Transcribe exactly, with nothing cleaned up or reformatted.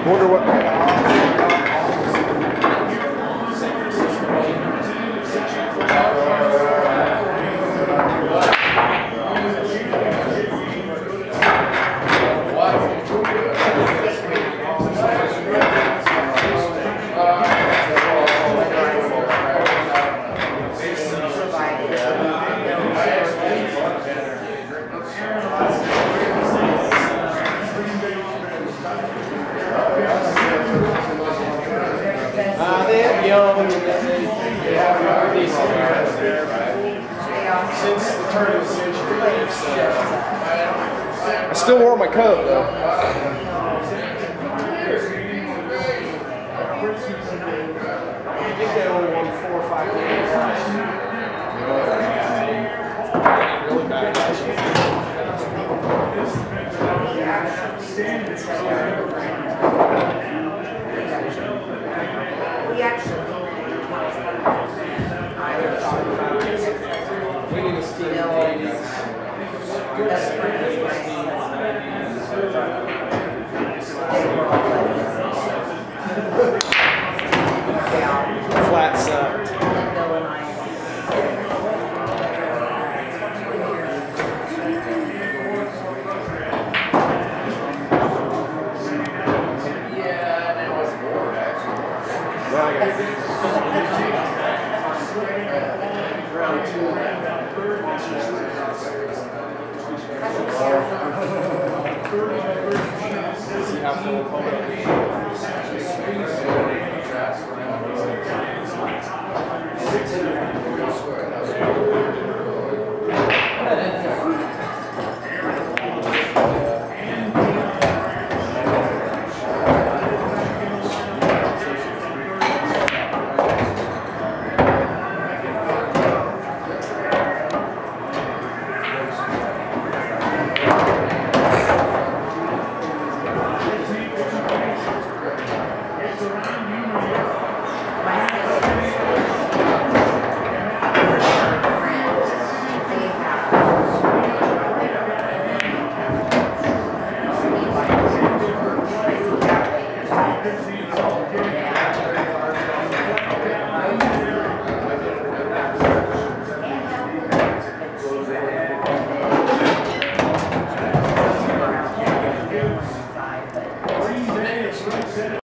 Wonder what. Uh, they have young and they, they have a decent parents there, but since the turn of the century, it's, uh, I still wore my coat though. I think they only won four or five games last year. Really bad last year. We actually, I was talking about Winning this team Bill, that's pretty good. Flat sucked. Bill and I. Now I gotta Round two. See how full